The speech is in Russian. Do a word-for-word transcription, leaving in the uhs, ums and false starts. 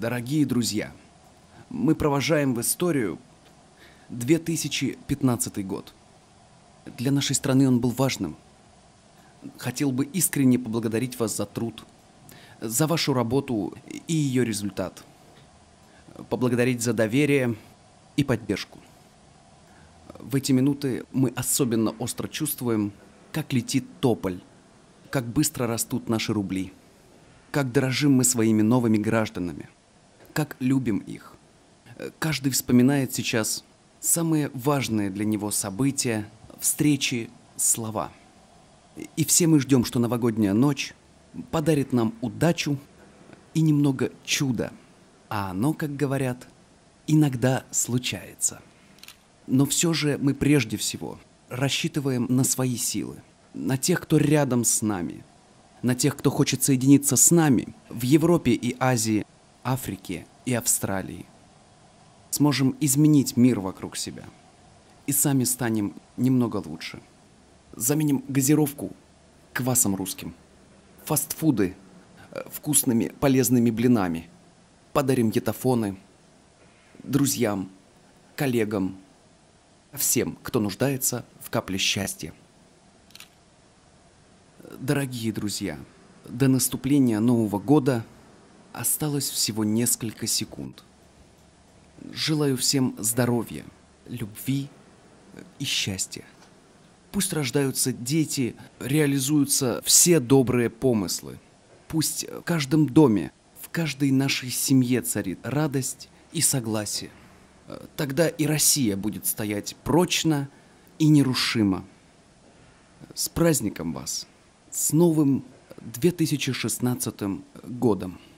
Дорогие друзья, мы провожаем в историю две тысячи пятнадцатый год. Для нашей страны он был важным. Хотел бы искренне поблагодарить вас за труд, за вашу работу и ее результат. Поблагодарить за доверие и поддержку. В эти минуты мы особенно остро чувствуем, как летит тополь, как быстро растут наши рубли, как дорожим мы своими новыми гражданами, как любим их. Каждый вспоминает сейчас самые важные для него события, встречи, слова. И все мы ждем, что новогодняя ночь подарит нам удачу и немного чуда. А оно, как говорят, иногда случается. Но все же мы прежде всего рассчитываем на свои силы, на тех, кто рядом с нами, на тех, кто хочет соединиться с нами в Европе и Азии, Африке и Австралии. Сможем изменить мир вокруг себя и сами станем немного лучше. Заменим газировку квасом русским, фастфуды вкусными полезными блинами, подарим диктофоны друзьям, коллегам, всем, кто нуждается в капле счастья. Дорогие друзья, до наступления Нового года осталось всего несколько секунд. Желаю всем здоровья, любви и счастья. Пусть рождаются дети, реализуются все добрые помыслы. Пусть в каждом доме, в каждой нашей семье царит радость и согласие. Тогда и Россия будет стоять прочно и нерушимо. С праздником вас! С новым две тысячи шестнадцатым годом!